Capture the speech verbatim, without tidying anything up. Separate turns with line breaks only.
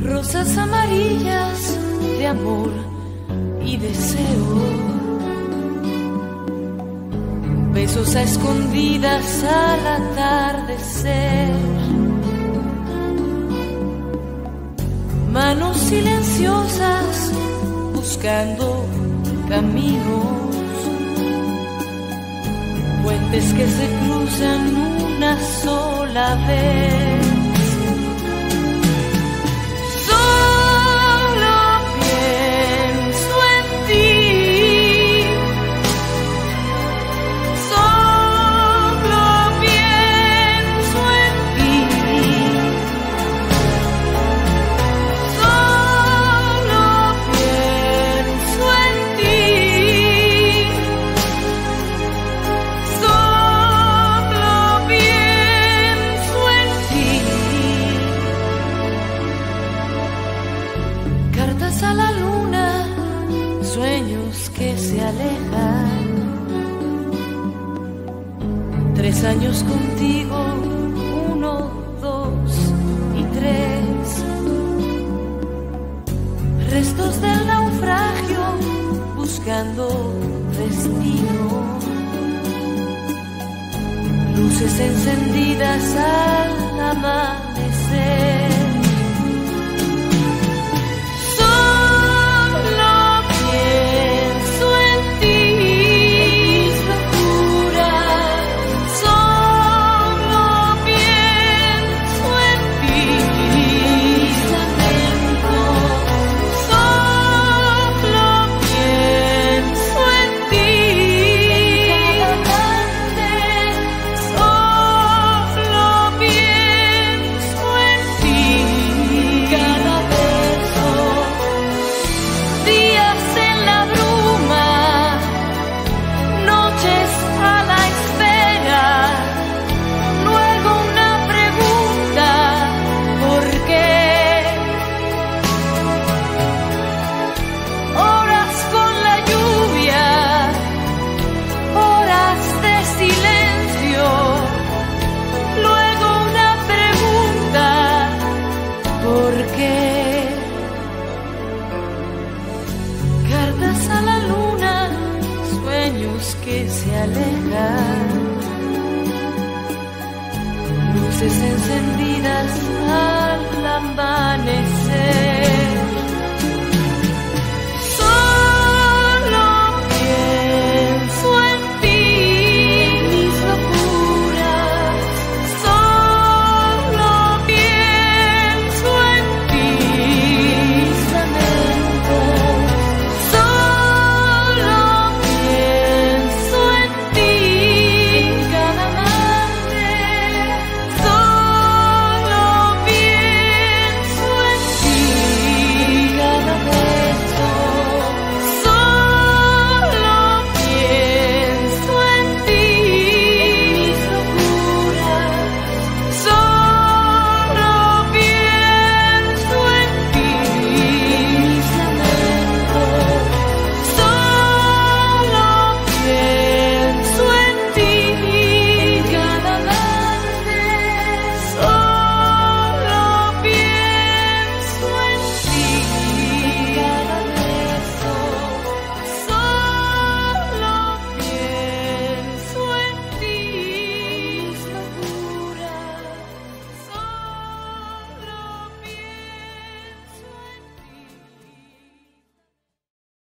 Rosas amarillas de amor y deseo, besos a escondidas al atardecer, manos silenciosas buscando caminos, puentes que se cruzan una sola vez. Cartas a la luna, sueños que se alejan. Tres años contigo, uno, dos y tres. Restos del naufragio, buscando destino. Luces encendidas al amanecer. Cartas a la luna, sueños que se alejan. Luces encendidas al amanecer.